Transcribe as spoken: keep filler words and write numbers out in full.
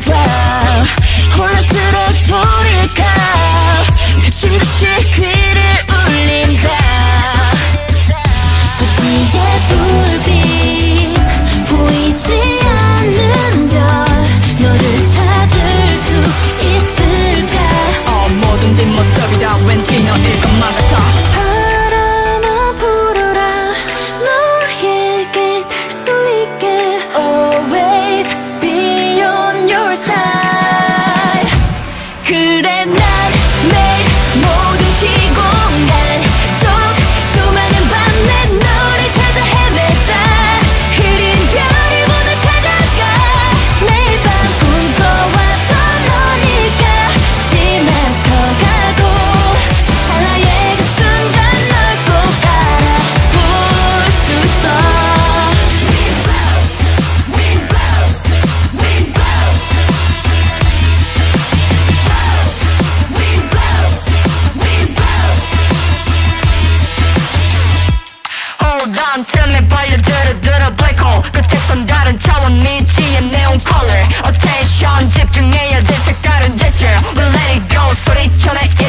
wow. 혼란스러운 소리가 미친 듯이 귀를 울린다. 도시의 불빛 보이지 않는 별 너를 찾을 수 있을까. 어, 모든 뒷모습이 다 왠지 너일 것만 같아. 바람아 불어라 너에게 닿을 수 있게. Always be on your side. 그래 난 매일 모든 시공간 속 수많은 밤에 너를 찾아 헤맸다. 흐린 별을 보다 찾아가. 매일 밤 꿈꿔왔던 너니까 지나쳐가도 찰나의 그 순간 널 꼭 알아볼 수 있어. We both, we both, we both, we both, we both. Hold on till 내 발려들어 들어 black hole. 끝에선 다른 차원 미치의 neon color. Attention 집중해야 돼 색다른 gesture. We let it go 소리쳐 내